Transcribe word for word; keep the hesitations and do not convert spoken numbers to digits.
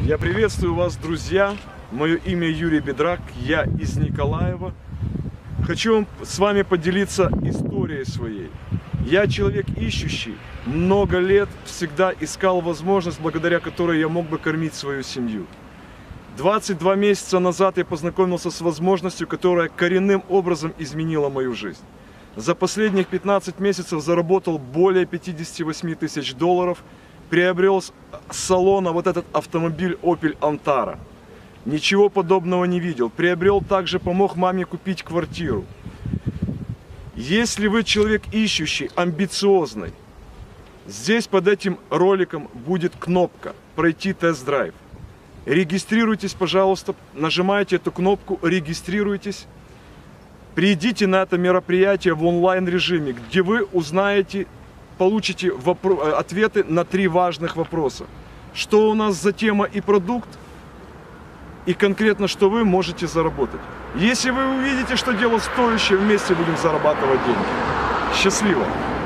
Я приветствую вас, друзья. Мое имя Юрий Бедрак, я из Николаева. Хочу с вами поделиться историей своей. Я человек ищущий, много лет всегда искал возможность, благодаря которой я мог бы кормить свою семью. двадцать два месяца назад я познакомился с возможностью, которая коренным образом изменила мою жизнь. За последних пятнадцать месяцев заработал более пятидесяти восьми тысяч долларов, приобрел с салона вот этот автомобиль Opel Antara. Ничего подобного не видел. Приобрел также, помог маме купить квартиру. Если вы человек ищущий, амбициозный, здесь под этим роликом будет кнопка «Пройти тест-драйв». Регистрируйтесь, пожалуйста, нажимайте эту кнопку, регистрируйтесь. Придите на это мероприятие в онлайн-режиме, где вы узнаете, получите ответы на три важных вопроса. Что у нас за тема и продукт, и конкретно, что вы можете заработать. Если вы увидите, что дело стоящее, вместе будем зарабатывать деньги. Счастливо!